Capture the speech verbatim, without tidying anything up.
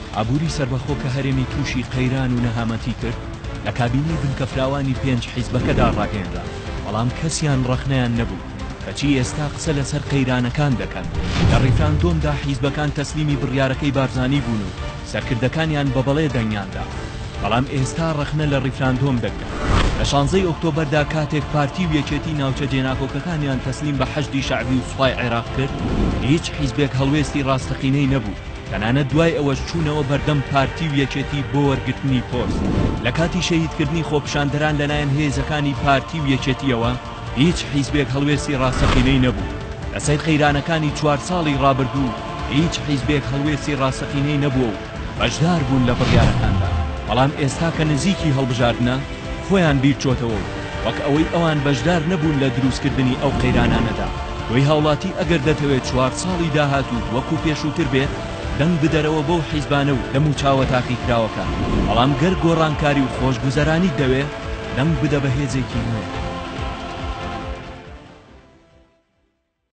ئابووری سربەخۆ کە هەرێمی تووشی قەیران و نەهامەتی کرد لە کابینەی بنکەفراوانی پێنج حیزبەکەدا ڕاگەیەنرا، بەڵام کەسیان ڕەخنەیان نەبوو کەچی ئێستا قسە لەسەر قەیرانەکان دەکەن. لە ڕیفراندۆمدا حیزبەکان تەسلیمی بڕیارەکەی بارزانی بوون و سەرکردەکانیان بە بەڵێ دەنگیاندا، بەڵام ئێستا ڕەخنە لە ڕیفراندۆم دەکرێت. لە شانزەی ئۆکتۆبەردا کاتێک پارتی و یەکێتی ناوچە جێناکۆکەکانیان تەسلیم بە حەشدی شەعبی و سوپای عێراق کرد، هیچ حیزبێک هەڵوێستی ڕاستەقینەی نەبوو، تەنانەت دوای ئەوەش چوونەوە بەردەم پارتی و یەکێتی بۆ وەرگرتنی پۆست. لە کاتی شەهیدکردنی خۆپیشاندەران لەلایەن هێزەکانی پارتی و یەکێتیەوە هیچ حیزبێک هەڵوێستی ڕاستەقینەی نەبوو. لەسەر قەیرانەکانی چوار ساڵی ڕابردوو هیچ حیزبێک هەڵوێستی ڕاستەقینەی نەبووە و بەشدار بوون لە بڕیارەکاندا، بەڵام ئێستا کە نزیکی هەڵبژاردنە خۆیان بیر چۆتەوە، وەک ئەوەی ئەوان بەشدار نەبوون لە دروستکردنی ئەو قەیرانانەدا. وەی هاوڵاتی ئەگەر دەتەوێت چوار ساڵی داهاتوو وەکو پێشووتر بێت، دەنگ بدەرەوە بەو حیزبانە و دەم و چاوە تاقی کراوەکە، بەڵام گەر گۆڕانکاری و خۆشگوزەرانی دەوێت، دەنگ بدە بە هێزێکی نوێ.